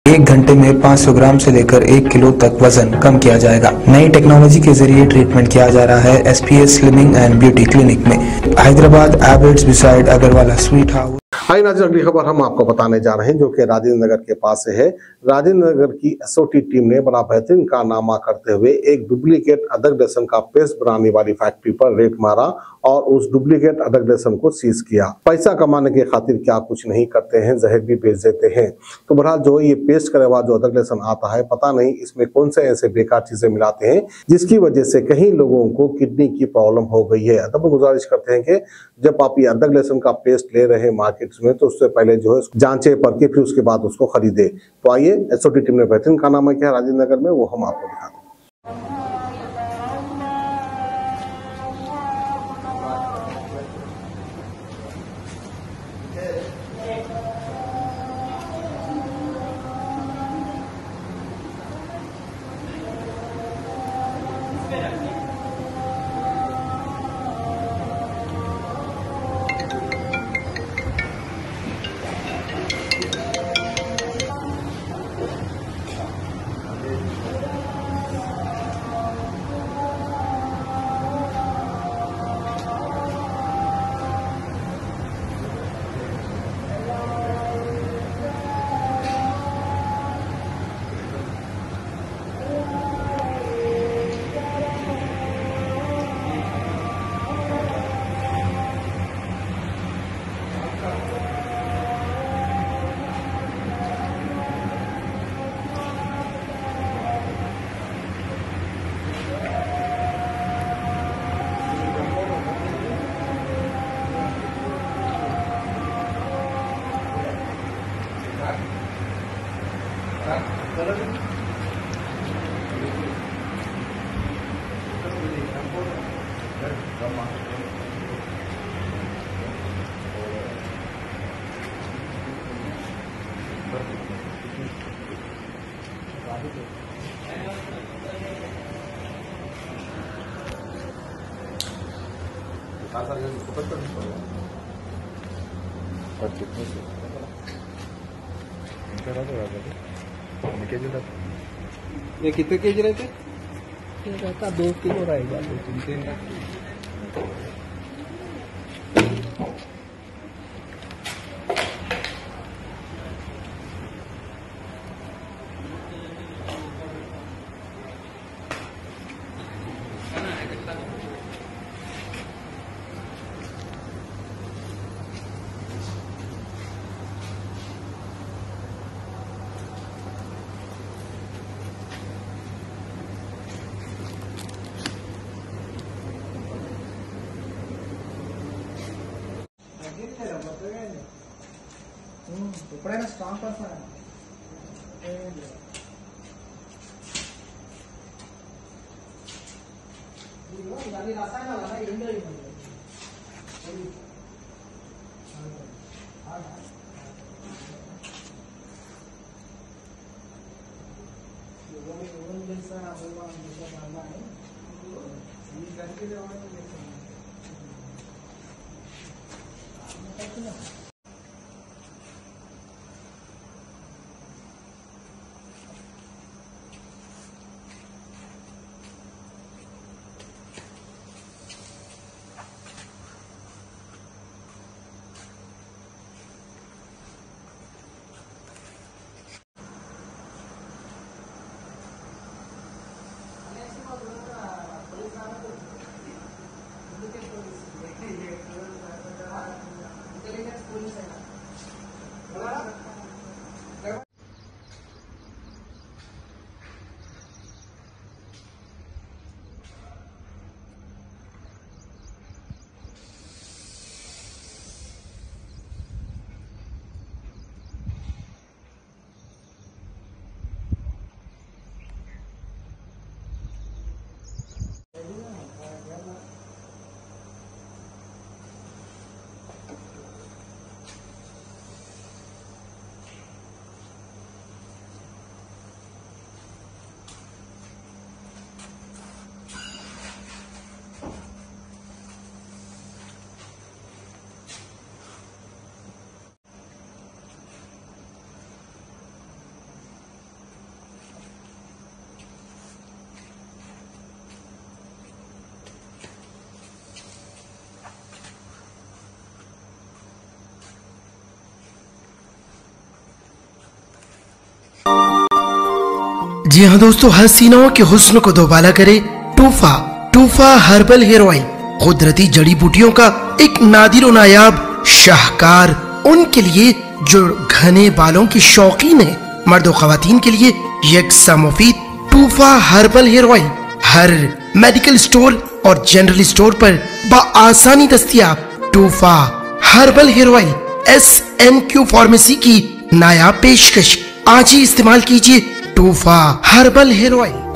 1 घंटे में 500 ग्राम से लेकर 1 किलो तक वजन कम किया जाएगा। नई टेक्नोलॉजी के जरिए ट्रीटमेंट किया जा रहा है SPS slimming and beauty clinic में, हैदराबाद एबर्ट्स beside Agrawala sweet house. Hi नाज़रीन, अगली खबर हम आपको बताने जा रहे हैं जो कि राजेंद्र नगर के पास से है। राजेंद्र नगर की एसओटी टीम ने बड़ा बेहतरीन कारनामा करते हुए एक डुप्लीकेट अदरक लहसुन का पेस्ट बनाने वाली फैक्ट्री पर रेड मारा और उस डुप्लीकेट अदरक लहसुन को सीज किया। पैसा कमाने की खातिर क्या कुछ नहीं करते हैं, जहर भी बेच देते हैं। तो बहरहाल जो ये पेस्ट करे हुआ जो अदरक लहसुन आता है, पता नहीं इसमें कौन से ऐसे बेकार चीजें मिलाते हैं जिसकी वजह से कई लोगों को किडनी की प्रॉब्लम हो गई है। अदब गुजारिश करते हैं कि जब आप ये अदरक लहसुन का पेस्ट ले रहे हैं मार्केट में, तो उससे पहले जो है जांचे परखे फिर उसके बाद उसको खरीदे। तो आइए, एसओटी टीम ने बेहतरीन कारनामा किया राजेंद्र नगर में, वो हम आपको दिखाते हैं। ये कितने केजी रहते? ये रहता 2 किलो रहेगा, 2-3 ఎప్పుడైనా స్ట్రాంగ్ పర్సన్ ఇవన్నీ రసాయనాలు అలా ఏం జరిగింది ఎవరు తెలుసా ఈ గంటకి जी हाँ दोस्तों, हसीनाओं के हुस्न को दोबाला करे टूफा। टूफा हर्बल हेयर ऑयल कुदरती जड़ी बूटियों का एक नादिर और नायाब शाहकार उनके लिए जो घने बालों की शौकीन है। मर्द और खवातीन के लिए यकसा मुफीद टूफा हर्बल हेयर ऑयल हर मेडिकल स्टोर और जनरल स्टोर पर बआसानी दस्तयाब। टूफा herbal hair oil SNQ pharmacy की नायाब पेशकश। आज ही इस्तेमाल कीजिए टूफा हर्बल हेयर ऑयल।